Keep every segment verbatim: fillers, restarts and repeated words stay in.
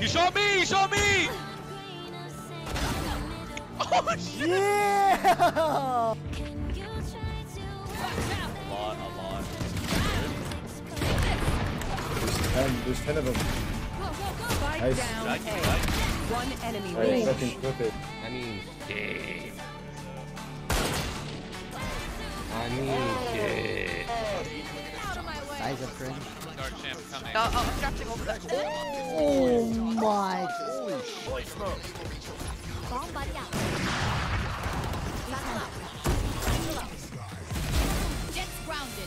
You shot me! You shot me! Oh shit! Yeah! A lot, a lot. And there's ten of them. Nice. Down Right, A. right. One enemy Alright, remaining. fucking clip it. I mean, Game. I mean, yeah. Guys are cringe. Dark champ coming. Oh, oh, I'm drafting over there. Oh my. Holy smoke. Jets grounded.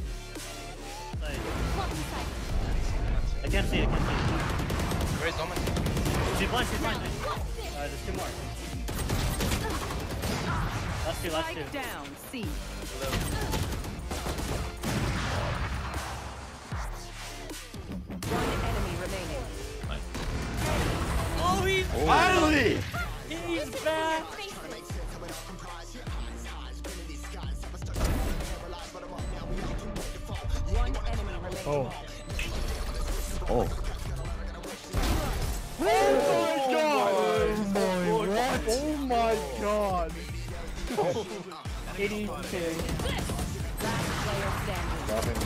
I can't see it, I can't see it. Where's Omen? She's blind, she's blind. Uh, there's two more. Last two, last two. Spike down C. One enemy remaining. Oh, he's Finally! he's back! One enemy remaining. Oh. Oh. Oh my god! eighty-two. Last player standing.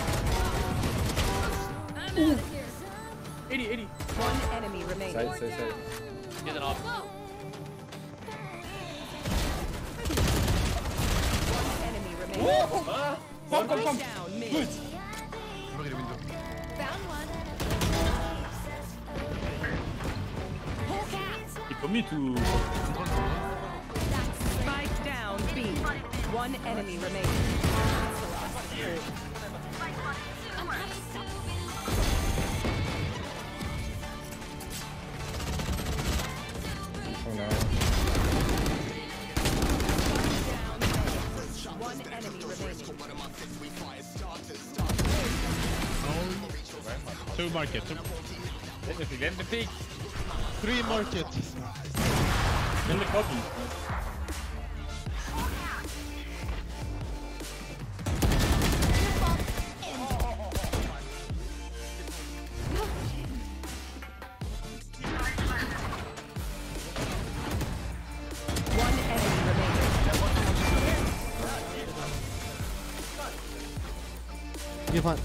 Robin. eighty, eighty. One enemy remaining. Side, side, side. Get it off. One enemy remaining. Come, come, come. Down mid. Found one. Hawk out. He put me to... Spike down B. One enemy remaining. Oh no. One enemy remaining. Two market. Two. Get the peak. Three market. In the copy. One enemy remaining. You punt.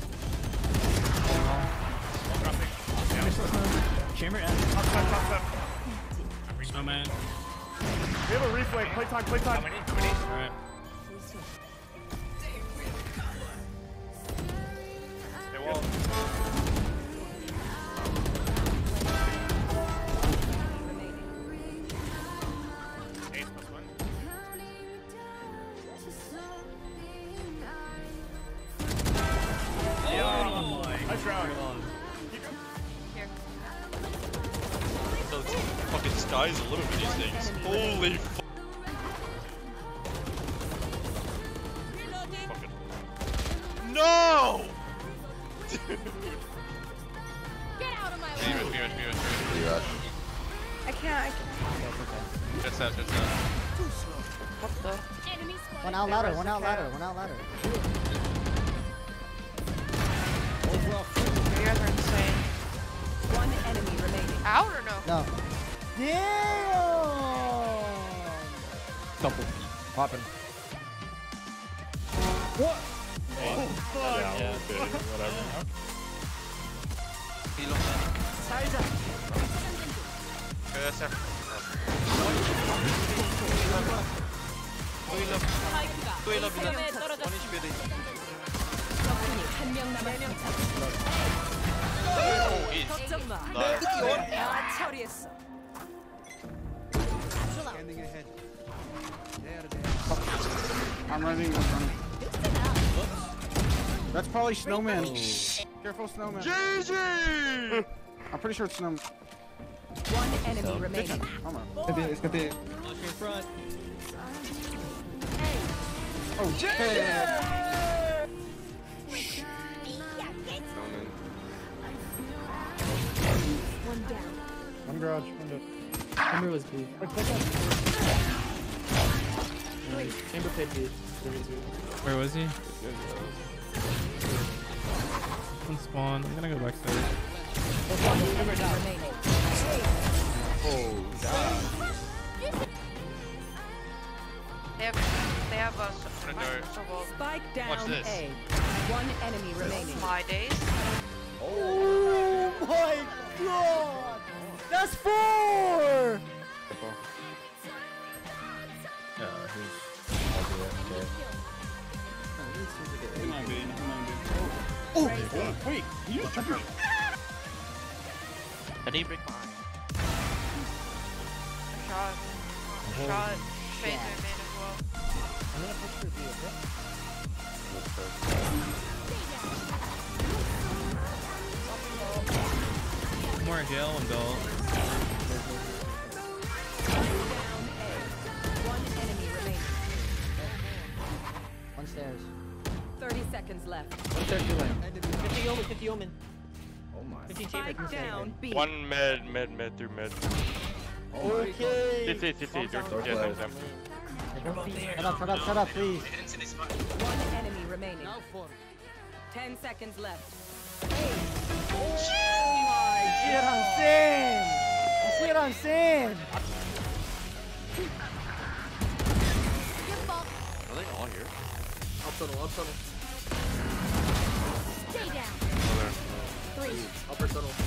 Chamber and Snowman. We have a replay. Play time, play time. Alright. They won't. Ace plus one. Nice round. The fucking sky's a little bit these things. Holy fuck. Fucking. No! Get out of my way. Mirror, mirror, mirror, mirror. I can't, I can't. That's that, that's that. What the? Enemy spotted. One out ladder, one out ladder, one out ladder. You guys are insane. One enemy remaining. Out or no? No. Damn! Double. Popping. What? Oh, fuck. Yeah, dude, whatever. Okay, that's everything. 또 일 업이다. 원 에이치피 돼 있어. 적군이 한 명 남았습니다. 오, 인. 걱정 마. 나이스. 다 처리했어. I'm running. I'm running. That's probably Snowman. Careful, Snowman. G G! I'm pretty sure it's Snowman. One enemy remaining. Come on. It's gonna be. In front. Oh, yeah! One down. One garage, window. Chamber was B. Chamber played B. Where was he? One spawn. I'm gonna go back there. One enemy remaining. Oh, God. They have, they have a Front door. so well. Spike Watch down this. A. One enemy remaining. My days. Oh my god! That's four! Yeah, he's. I'll do it. Okay. Come on, dude. Come on, dude. Oh, wait. You just jumped. I need break behind. Shot. Shot. Phase I made as well. I'm gonna push for B, okay? More jail and go. Down A. One enemy remaining. One stairs. Thirty seconds left. fifty Omen, fifty Omen. Oh my. fifty chamber. Spike down B. One mid, mid, mid through mid. Okay! C T, C T, Dark yeah, light. them. Shut up, shut up, shut up, please. One enemy remaining. Ten seconds left. See what I'm saying? You see what I'm saying? Your fault. Are they all here? Stay down. Three. Hey,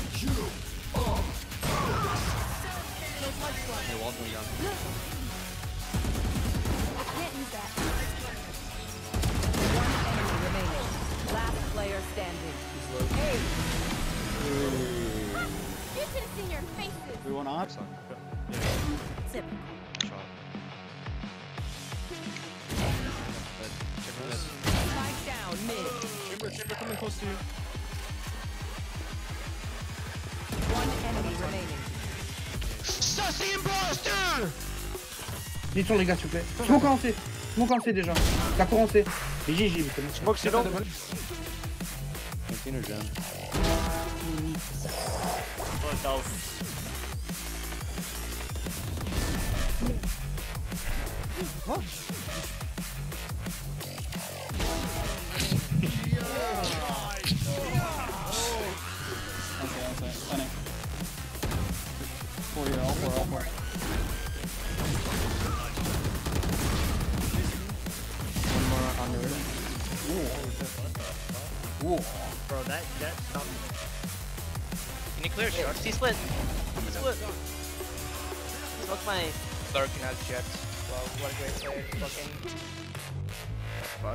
wall's going down. I can't use that. One enemy remaining. Last player standing. Hey, You should have seen your faces. We want ops? Zip. Spike down mid. Chamber, chamber coming close to you. One enemy remaining. Sussy imposter! Dites sur les gars, s'il vous plaît. Smoke en C. Smoke en C déjà. T'as commencé. Et G G, vite. Smoke, c'est long. Container jam. Four here, all four, all four. One more on the roof. Ooh. Bro, that, that stopped. Can you clear short? He split. Split. Smoke my Larkin has jets. Wow, what a great player. Fucking. Fuck.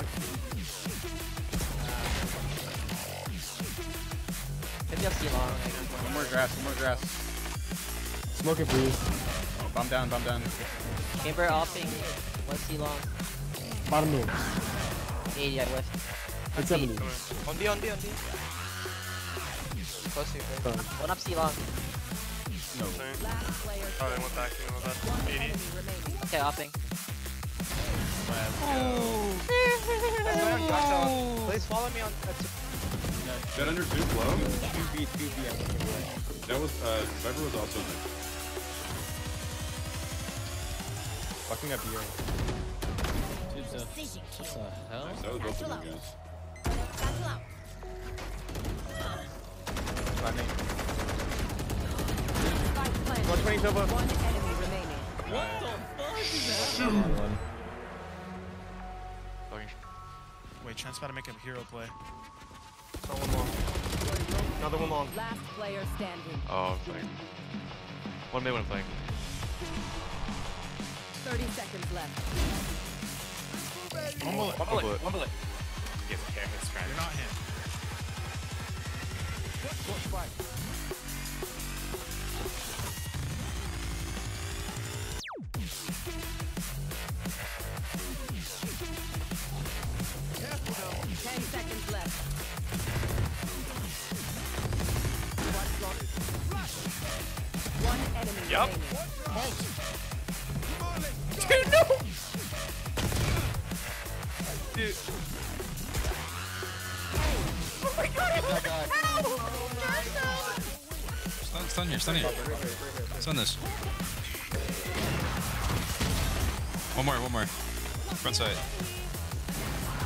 Maybe I'll see long. One more grass, one more grass. Smoke it, please. Bomb down, bomb down. Chamber offing. One C long. Bottom mid. eighty at west. It's seventy. On B, on B, on B. Close to you, bro. One up C long. No. Last player Oh, they went back, they went back. eighty. enemy remaining. Okay, offing. Please follow me on. That under two flow? two B, two B, I think it was. That was, uh, Viper was also there. Fucking up here. Decision kill. Nice, that was both of you guys. Battle out. Running. Spike planted. one twenty Silva. One enemy remaining. Wait, Trent's about to make a hero play. Oh, one more. Another one long. Last player standing. Oh, I'm playing. One mid, one flank. Thirty seconds left. One bullet. One bullet. One bullet. Yes, Cameron's trying. You're not him. Ten seconds left. One enemy Yup. remaining. Dude, no! Dude. Oh my god, that guy. Stun, stun here, stun here. Stun this. One more, one more. Front side.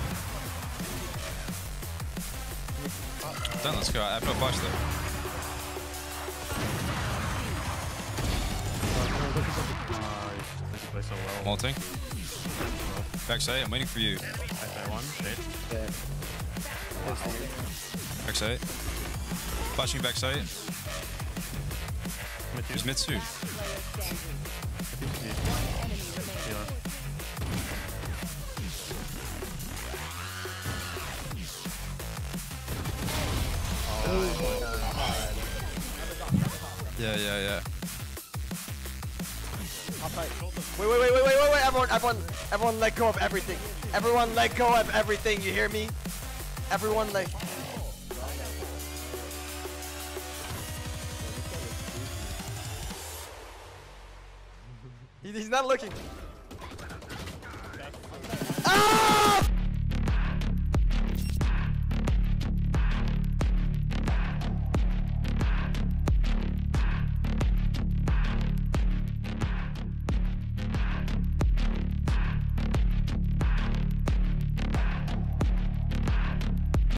Done, let's go. I put a flash there. you play so well. Molting. Backside, I'm waiting for you. Backside one, shade. Backside. Flashing backside. Mid two. There's mid two. Yeah, yeah, yeah. Wait, wait, wait, wait, wait, wait, wait, everyone, everyone, everyone let go of everything. Everyone let go of everything, you hear me? Everyone let... He, he's not looking. Ah!